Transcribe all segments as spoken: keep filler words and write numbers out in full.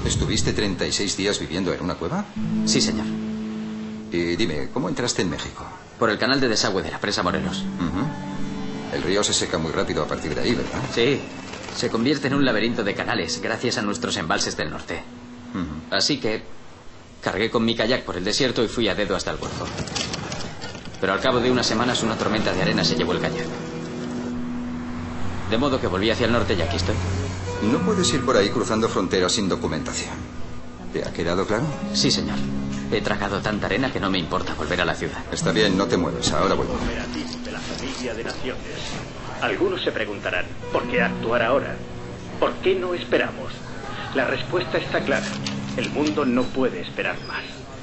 ¿Estuviste treinta y seis días viviendo en una cueva? Sí, señor. Y dime, ¿cómo entraste en México? Por el canal de desagüe de la presa Morelos. Uh-huh. El río se seca muy rápido a partir de ahí, ¿verdad? Sí. Se convierte en un laberinto de canales gracias a nuestros embalses del norte. Uh-huh. Así que cargué con mi kayak por el desierto y fui a dedo hasta el golfo. Pero al cabo de unas semanas una tormenta de arena se llevó el kayak. De modo que volví hacia el norte y aquí estoy. No puedes ir por ahí cruzando fronteras sin documentación. ¿Te ha quedado claro? Sí, señor. He tragado tanta arena que no me importa volver a la ciudad. Está bien, no te mueves. Ahora vuelvo. De la familia de naciones. Algunos se preguntarán, ¿por qué actuar ahora? ¿Por qué no esperamos? La respuesta está clara. El mundo no puede esperar más.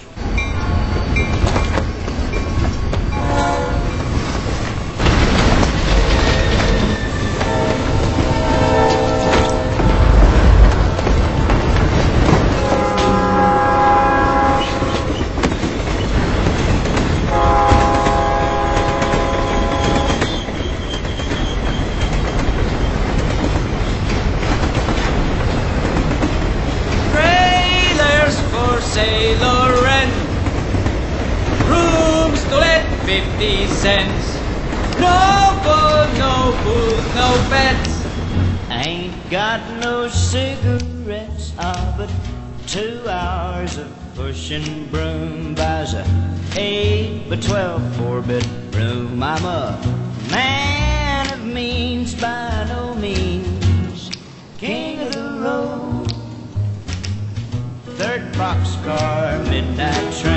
fifty cents. No food, no food, no beds. Ain't got no cigarettes, ah, but two hours of pushing broom buys a eight by twelve four-bedroom. I'm a man of means by no means, king of the road. Third boxcar, midnight train.